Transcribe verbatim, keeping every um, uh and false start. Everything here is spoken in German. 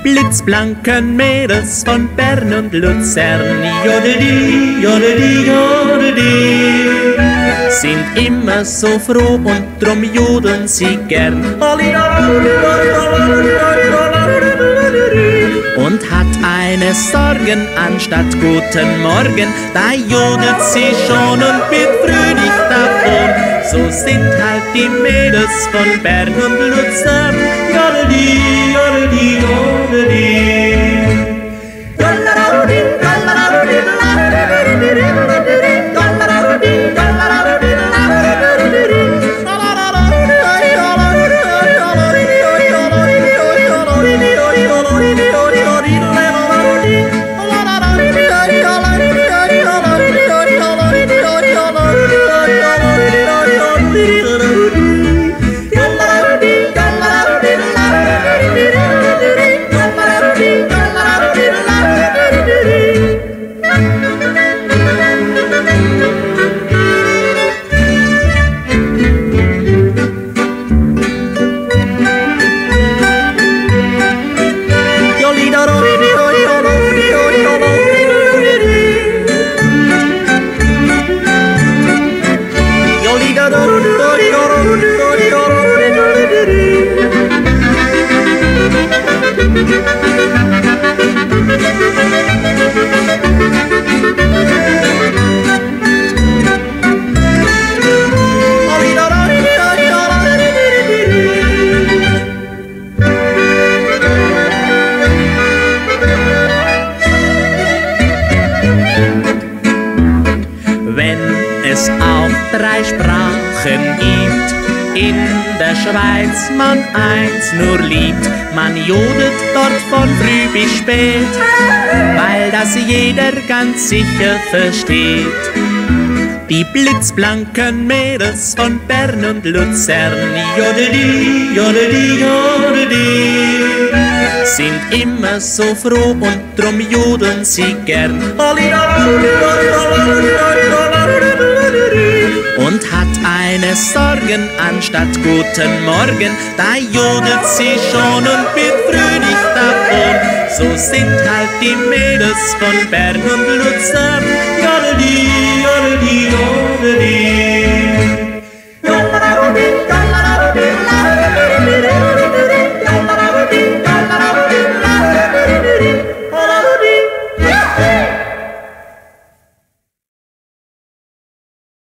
blitzblanken Mädels von Bern und Luzern, jodeli, jodeli, jodeli, sind immer so froh und drum jodeln sie gern. Und hat eine Sorgen anstatt guten Morgen, da jodelt sie schon und wird fröhlich davon. So sind halt die Mädels von Bern und Luzern, jodeli, jodeli, jodeli. Drei Sprachen gibt, in der Schweiz man eins nur liebt, man jodelt dort von früh bis spät, weil das jeder ganz sicher versteht. Die blitzblanken Mädels von Bern und Luzern, jodeli, jodeli, jodeli, sind immer so froh und drum jodeln sie gern. Und hat eine Sorgen anstatt guten Morgen, da jodelt sie schon und wird fröhlich davon. So sind halt die Mädels von Bern und Luzern, jodeli, jodeli, jodeli.